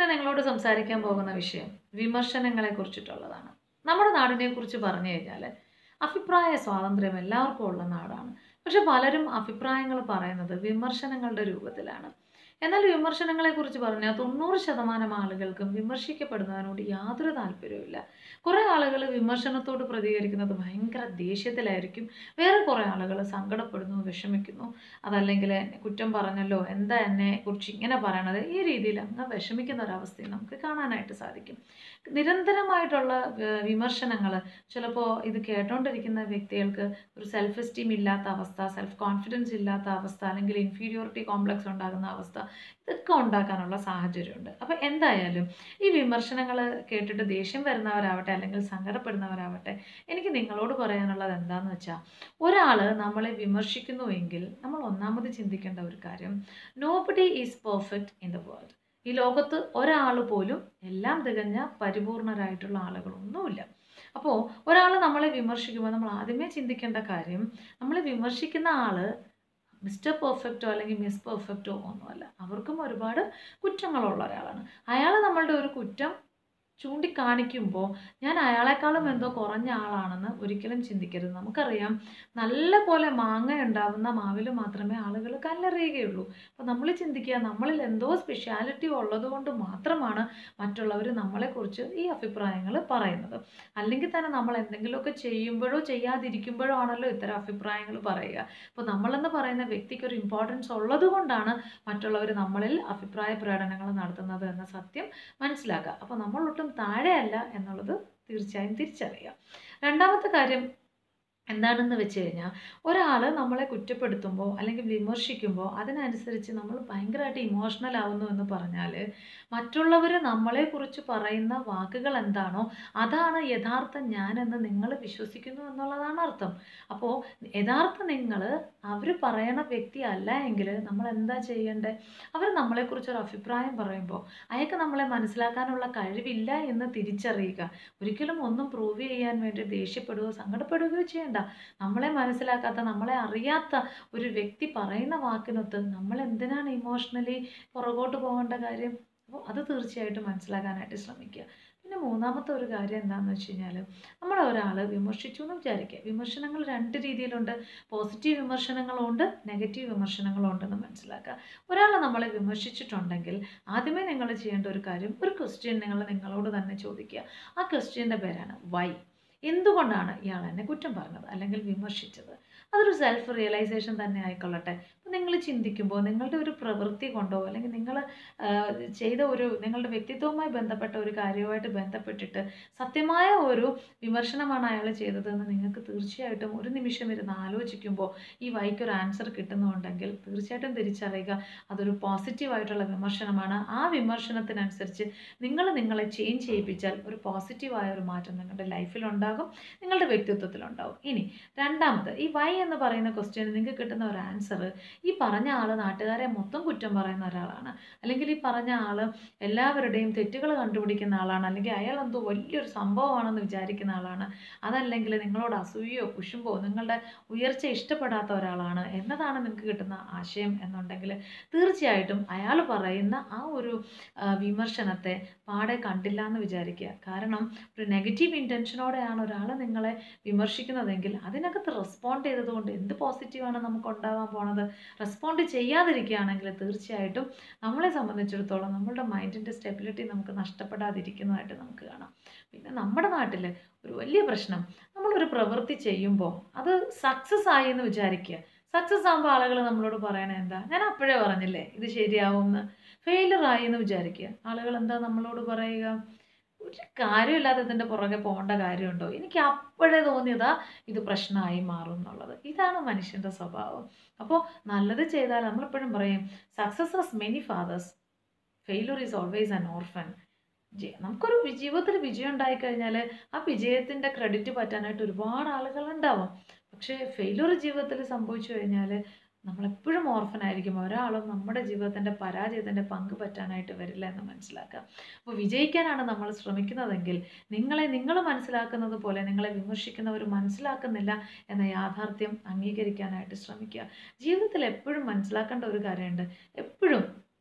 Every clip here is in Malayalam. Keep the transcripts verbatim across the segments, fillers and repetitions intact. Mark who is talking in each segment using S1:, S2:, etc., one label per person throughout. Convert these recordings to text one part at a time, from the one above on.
S1: ഇന്ന് നിങ്ങളോട് സംസാരിക്കാൻ പോകുന്ന വിഷയം വിമർശനങ്ങളെ കുറിച്ചിട്ടുള്ളതാണ്. നമ്മുടെ നാടിനെ കുറിച്ച് പറഞ്ഞു കഴിഞ്ഞാൽ അഭിപ്രായ സ്വാതന്ത്ര്യം എല്ലാവർക്കും ഉള്ള നാടാണ്. പക്ഷെ പലരും അഭിപ്രായങ്ങൾ പറയുന്നത് വിമർശനങ്ങളുടെ രൂപത്തിലാണ്. എന്നാൽ വിമർശനങ്ങളെക്കുറിച്ച് പറഞ്ഞാൽ തൊണ്ണൂറ് ശതമാനം ആളുകൾക്കും വിമർശിക്കപ്പെടുന്നതിനോട് യാതൊരു താല്പര്യവുമില്ല. കുറേ ആളുകൾ വിമർശനത്തോട് പ്രതികരിക്കുന്നത് ഭയങ്കര ദേഷ്യത്തിലായിരിക്കും. വേറെ കുറേ ആളുകൾ സങ്കടപ്പെടുന്നു, വിഷമിക്കുന്നു. അതല്ലെങ്കിൽ എന്നെ കുറ്റം പറഞ്ഞല്ലോ, എന്താ എന്നെ കുറിച്ച് ഇങ്ങനെ പറയണത്, ഈ രീതിയിൽ അങ്ങ് വിഷമിക്കുന്ന ഒരവസ്ഥയും നമുക്ക് കാണാനായിട്ട് സാധിക്കും. നിരന്തരമായിട്ടുള്ള വിമർശനങ്ങൾ ചിലപ്പോൾ ഇത് കേട്ടോണ്ടിരിക്കുന്ന വ്യക്തികൾക്ക് ഒരു സെൽഫ് എസ്റ്റീം ഇല്ലാത്ത അവസ്ഥ, സെൽഫ് കോൺഫിഡൻസ് ഇല്ലാത്ത അവസ്ഥ, അല്ലെങ്കിൽ ഇൻഫീരിയോറിറ്റി കോംപ്ലക്സ് ഉണ്ടാകുന്ന അവസ്ഥ, ഇതൊക്കെ ഉണ്ടാക്കാനുള്ള സാഹചര്യമുണ്ട്. അപ്പം എന്തായാലും ഈ വിമർശനങ്ങൾ കേട്ടിട്ട് ദേഷ്യം വരുന്നവരാവട്ടെ അല്ലെങ്കിൽ സങ്കടപ്പെടുന്നവരാവട്ടെ, എനിക്ക് നിങ്ങളോട് പറയാനുള്ളത് എന്താണെന്ന് വെച്ചാൽ, ഒരാൾ നമ്മളെ വിമർശിക്കുന്നുവെങ്കിൽ നമ്മൾ ഒന്നാമത് ചിന്തിക്കേണ്ട ഒരു കാര്യം, nobody is perfect in the world. ഈ ലോകത്ത് ഒരാൾ പോലും എല്ലാം തികഞ്ഞ പരിപൂർണരായിട്ടുള്ള ആളുകളൊന്നുമില്ല. അപ്പോൾ ഒരാൾ നമ്മളെ വിമർശിക്കുമ്പോൾ നമ്മൾ ആദ്യമേ ചിന്തിക്കേണ്ട കാര്യം, നമ്മളെ വിമർശിക്കുന്ന ആൾ മിസ്റ്റർ പെർഫെക്റ്റോ അല്ലെങ്കിൽ മിസ് പെർഫെക്റ്റോ ഒന്നുമല്ല. അവർക്കും ഒരുപാട് കുറ്റങ്ങളുള്ള ഒരാളാണ്. അയാൾ നമ്മളുടെ ഒരു കുറ്റം ചൂണ്ടിക്കാണിക്കുമ്പോൾ ഞാൻ അയാളെക്കാളും എന്തോ കുറഞ്ഞ ആളാണെന്ന് ഒരിക്കലും ചിന്തിക്കരുത്. നമുക്കറിയാം, നല്ല പോലെ മാങ്ങ ഉണ്ടാവുന്ന മാവിൽ മാത്രമേ ആളുകൾ കല്ലെറിയുകയുള്ളൂ. അപ്പോൾ നമ്മൾ ചിന്തിക്കുക, നമ്മളിൽ എന്തോ സ്പെഷ്യാലിറ്റി ഉള്ളത് കൊണ്ട് മാത്രമാണ് മറ്റുള്ളവർ നമ്മളെക്കുറിച്ച് ഈ അഭിപ്രായങ്ങൾ പറയുന്നത്. അല്ലെങ്കിൽ തന്നെ നമ്മൾ എന്തെങ്കിലുമൊക്കെ ചെയ്യുമ്പോഴോ ചെയ്യാതിരിക്കുമ്പോഴോ ആണല്ലോ ഇത്തരം അഭിപ്രായങ്ങൾ പറയുക. അപ്പോൾ നമ്മളെന്ന് പറയുന്ന വ്യക്തിക്ക് ഒരു ഇമ്പോർട്ടൻസ് ഉള്ളത് കൊണ്ടാണ് മറ്റുള്ളവർ നമ്മളിൽ അഭിപ്രായ പ്രകടനങ്ങൾ നടത്തുന്നത് എന്ന സത്യം മനസ്സിലാക്കുക. അപ്പോൾ നമ്മളൊട്ടും താഴെയല്ല എന്നുള്ളത് തീർച്ചയായും തിരിച്ചറിയുക. രണ്ടാമത്തെ കാര്യം എന്താണെന്ന് വെച്ച് കഴിഞ്ഞാൽ, ഒരാൾ നമ്മളെ കുറ്റപ്പെടുത്തുമ്പോൾ അല്ലെങ്കിൽ വിമർശിക്കുമ്പോൾ അതിനനുസരിച്ച് നമ്മൾ ഭയങ്കരമായിട്ട് ഇമോഷണൽ ആവുന്നു എന്ന് പറഞ്ഞാൽ, മറ്റുള്ളവർ നമ്മളെക്കുറിച്ച് പറയുന്ന വാക്കുകൾ എന്താണോ അതാണ് യഥാർത്ഥ ഞാനെന്ന് നിങ്ങൾ വിശ്വസിക്കുന്നു എന്നുള്ളതാണ് അർത്ഥം. അപ്പോൾ യഥാർത്ഥ നിങ്ങൾ അവർ പറയണ വ്യക്തി അല്ല എങ്കിൽ നമ്മൾ എന്താ ചെയ്യേണ്ടത്? അവർ നമ്മളെക്കുറിച്ചൊരു അഭിപ്രായം പറയുമ്പോൾ അയാൾക്ക് നമ്മളെ മനസ്സിലാക്കാനുള്ള കഴിവില്ല എന്ന് തിരിച്ചറിയുക. ഒരിക്കലും ഒന്നും പ്രൂവ് ചെയ്യാൻ വേണ്ടി ദേഷ്യപ്പെടുകയോ സങ്കടപ്പെടുകയോ ചെയ്യേണ്ട. നമ്മളെ മനസ്സിലാക്കാത്ത, നമ്മളെ അറിയാത്ത ഒരു വ്യക്തി പറയുന്ന വാക്കിനൊത്ത് നമ്മൾ എന്തിനാണ് ഇമോഷണലി പുറകോട്ട് പോകേണ്ട കാര്യം? അപ്പോൾ അത് തീർച്ചയായിട്ടും മനസ്സിലാക്കാനായിട്ട് ശ്രമിക്കുക. പിന്നെ മൂന്നാമത്തെ ഒരു കാര്യം എന്താണെന്ന് വെച്ച് കഴിഞ്ഞാൽ, നമ്മളെ ഒരാൾ വിമർശിച്ചു എന്ന് വിചാരിക്കുക. വിമർശനങ്ങൾ രണ്ട് രീതിയിലുണ്ട്. പോസിറ്റീവ് വിമർശനങ്ങളുണ്ട്, നെഗറ്റീവ് വിമർശനങ്ങളും ഉണ്ടെന്ന് മനസ്സിലാക്കുക. ഒരാൾ നമ്മളെ വിമർശിച്ചിട്ടുണ്ടെങ്കിൽ ആദ്യമേ നിങ്ങൾ ചെയ്യേണ്ട ഒരു കാര്യം, ഒരു ക്വസ്റ്റ്യൻ നിങ്ങൾ നിങ്ങളോട് തന്നെ ചോദിക്കുക. ആ ക്വസ്റ്റ്യൻ്റെ പേരാണ് വൈ. എന്തുകൊണ്ടാണ് ഇയാൾ എന്നെ കുറ്റം പറഞ്ഞത് അല്ലെങ്കിൽ വിമർശിച്ചത്? അതൊരു സെൽഫ് റിയലൈസേഷൻ തന്നെ ആയിക്കൊള്ളട്ടെ. അപ്പോൾ നിങ്ങൾ ചിന്തിക്കുമ്പോൾ നിങ്ങളുടെ ഒരു പ്രവൃത്തി കൊണ്ടോ അല്ലെങ്കിൽ നിങ്ങൾ ചെയ്ത ഒരു നിങ്ങളുടെ വ്യക്തിത്വവുമായി ബന്ധപ്പെട്ട ഒരു കാര്യവുമായിട്ട് ബന്ധപ്പെട്ടിട്ട് സത്യമായ ഒരു വിമർശനമാണ് അയാൾ ചെയ്തതെന്ന് നിങ്ങൾക്ക് തീർച്ചയായിട്ടും ഒരു നിമിഷം ഇരുന്ന് ആലോചിക്കുമ്പോൾ ഈ വൈക്കൊരു ആൻസർ കിട്ടുന്നുണ്ടെങ്കിൽ തീർച്ചയായിട്ടും തിരിച്ചറിയുക, അതൊരു പോസിറ്റീവായിട്ടുള്ള വിമർശനമാണ്. ആ വിമർശനത്തിനനുസരിച്ച് നിങ്ങൾ നിങ്ങളെ ചേഞ്ച് ചെയ്യിപ്പിച്ചാൽ ഒരു പോസിറ്റീവായ ഒരു മാറ്റം നിങ്ങളുടെ ലൈഫിലുണ്ടാകും, നിങ്ങളുടെ വ്യക്തിത്വത്തിലുണ്ടാവും. ഇനി രണ്ടാമത്, ഈ വൈ എന്ന് പറയുന്ന ക്വസ്റ്റ്യന് നിങ്ങൾക്ക് കിട്ടുന്ന ഒരു ആൻസർ, ഈ പറഞ്ഞ ആൾ നാട്ടുകാരെ മൊത്തം കുറ്റം പറയുന്ന ഒരാളാണ്, അല്ലെങ്കിൽ ഈ പറഞ്ഞ ആൾ എല്ലാവരുടെയും തെറ്റുകൾ കണ്ടുപിടിക്കുന്ന ആളാണ്, അല്ലെങ്കിൽ അയാൾ എന്തോ വലിയൊരു സംഭവമാണെന്ന് വിചാരിക്കുന്ന ആളാണ്, അതല്ലെങ്കിൽ നിങ്ങളോട് അസൂയയോ കുശുമ്പോ നിങ്ങളുടെ ഉയർച്ച ഇഷ്ടപ്പെടാത്ത ഒരാളാണ് എന്നതാണ് നിങ്ങൾക്ക് കിട്ടുന്ന ആശയം എന്നുണ്ടെങ്കിൽ തീർച്ചയായിട്ടും അയാൾ പറയുന്ന ആ ഒരു വിമർശനത്തെ പാടെ കണ്ടില്ല എന്ന് വിചാരിക്കുക. കാരണം ഒരു നെഗറ്റീവ് ഇൻറ്റൻഷനോടെയാണ് ഒരാൾ നിങ്ങളെ വിമർശിക്കുന്നതെങ്കിൽ അതിനകത്ത് റെസ്പോണ്ട് ചെയ്തതുകൊണ്ട് എന്ത് പോസിറ്റീവാണ് നമുക്ക് ഉണ്ടാവാൻ പോണത്? റെസ്പോണ്ട് ചെയ്യാതിരിക്കുകയാണെങ്കിൽ തീർച്ചയായിട്ടും നമ്മളെ സംബന്ധിച്ചിടത്തോളം നമ്മളുടെ മൈൻഡിൻ്റെ സ്റ്റെബിലിറ്റി നമുക്ക് നഷ്ടപ്പെടാതിരിക്കുന്നതായിട്ട് നമുക്ക് കാണാം. പിന്നെ നമ്മുടെ നാട്ടിൽ ഒരു വലിയ പ്രശ്നം, നമ്മളൊരു പ്രവൃത്തി ചെയ്യുമ്പോൾ അത് സക്സസ് ആയി എന്ന് വിചാരിക്കുക. സക്സസ് ആകുമ്പോൾ ആളുകൾ നമ്മളോട് പറയണത് എന്താ? ഞാൻ അപ്പോഴേ പറഞ്ഞില്ലേ ഇത് ശരിയാവുമെന്ന്. ഫെയിലർ ആയി എന്ന് വിചാരിക്കുക, ആളുകൾ എന്താ നമ്മളോട് പറയുക? ഒരു കാര്യമില്ലാതെ ഇതിൻ്റെ പുറകെ പോകേണ്ട കാര്യമുണ്ടോ? എനിക്ക് അപ്പോഴേ തോന്നിയതാ ഇത് പ്രശ്നമായി മാറും എന്നുള്ളത്. ഇതാണ് മനുഷ്യൻ്റെ സ്വഭാവം. അപ്പോൾ നല്ലത് ചെയ്താൽ നമ്മളെപ്പോഴും പറയും, success has many fathers, failure is always an orphan. നമുക്കൊരു ജീവിതത്തിൽ വിജയം ഉണ്ടായിക്കഴിഞ്ഞാൽ ആ വിജയത്തിൻ്റെ ക്രെഡിറ്റ് പറ്റാനായിട്ട് ഒരുപാട് ആളുകൾ ഉണ്ടാവും. പക്ഷേ ഫെയിലർ ജീവിതത്തിൽ സംഭവിച്ചു കഴിഞ്ഞാൽ നമ്മളെപ്പോഴും ഓർഫനായിരിക്കും. ഒരാളും നമ്മുടെ ജീവിതത്തിൻ്റെ പരാജയത്തിൻ്റെ പങ്ക് പറ്റാനായിട്ട് വരില്ല എന്ന് മനസ്സിലാക്കുക. അപ്പോൾ വിജയിക്കാനാണ് നമ്മൾ ശ്രമിക്കുന്നതെങ്കിൽ നിങ്ങളെ നിങ്ങൾ മനസ്സിലാക്കുന്നത് പോലെ നിങ്ങളെ വിമർശിക്കുന്നവർ മനസ്സിലാക്കുന്നില്ല എന്ന യാഥാർത്ഥ്യം അംഗീകരിക്കാനായിട്ട് ശ്രമിക്കുക. ജീവിതത്തിൽ എപ്പോഴും മനസ്സിലാക്കേണ്ട ഒരു കാര്യമുണ്ട്, എപ്പോഴും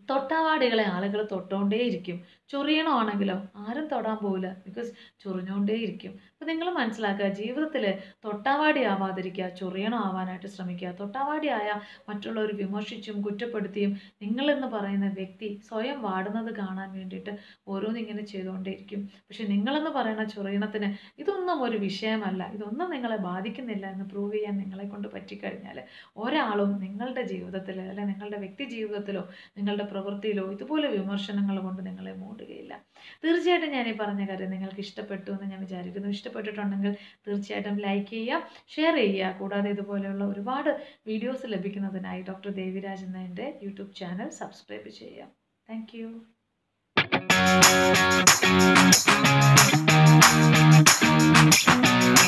S1: തൊട്ടാവാടികളെ ആളുകൾ തൊട്ടുകൊണ്ടേയിരിക്കും. ചൊറിയണമാണെങ്കിലോ ആരും തൊടാൻ പോവില്ല. ബിക്കോസ് ചൊറിഞ്ഞുകൊണ്ടേയിരിക്കും. അപ്പോൾ നിങ്ങൾ മനസ്സിലാക്കുക, ജീവിതത്തിൽ തൊട്ടാവാടി ആവാതിരിക്കുക, ചൊറിയണം ആവാനായിട്ട് ശ്രമിക്കുക. തൊട്ടാവാടിയായ മറ്റുള്ളവർ വിമർശിച്ചും കുറ്റപ്പെടുത്തിയും നിങ്ങളെന്ന് പറയുന്ന വ്യക്തി സ്വയം വാടുന്നത് കാണാൻ വേണ്ടിയിട്ട് ഓരോന്നിങ്ങനെ ചെയ്തുകൊണ്ടേയിരിക്കും. പക്ഷെ നിങ്ങളെന്ന് പറയുന്ന ചൊറിയണത്തിന് ഇതൊന്നും ഒരു വിഷയമല്ല, ഇതൊന്നും നിങ്ങളെ ബാധിക്കുന്നില്ല എന്ന് പ്രൂവ് ചെയ്യാൻ നിങ്ങളെ കൊണ്ട് പറ്റിക്കഴിഞ്ഞാൽ ഒരാളും നിങ്ങളുടെ ജീവിതത്തിൽ അല്ലെങ്കിൽ നിങ്ങളുടെ വ്യക്തി ജീവിതത്തിലോ നിങ്ങളുടെ പ്രവൃത്തിയിലോ ഇതുപോലെ വിമർശനങ്ങൾ കൊണ്ട് നിങ്ങളെ മൂടുകയില്ല. തീർച്ചയായിട്ടും ഞാൻ ഈ പറഞ്ഞ കാര്യം നിങ്ങൾക്ക് ഇഷ്ടപ്പെട്ടു എന്ന് ഞാൻ വിചാരിക്കുന്നു. ഇഷ്ടപ്പെട്ടിട്ടുണ്ടെങ്കിൽ തീർച്ചയായിട്ടും ലൈക്ക് ചെയ്യുക, ഷെയർ ചെയ്യുക. കൂടാതെ ഇതുപോലെയുള്ള ഒരുപാട് വീഡിയോസ് ലഭിക്കുന്നതിനായി ഡോക്ടർ ദേവിരാജ് എന്ന എൻ്റെ യൂട്യൂബ് ചാനൽ സബ്സ്ക്രൈബ് ചെയ്യുക. Thank U.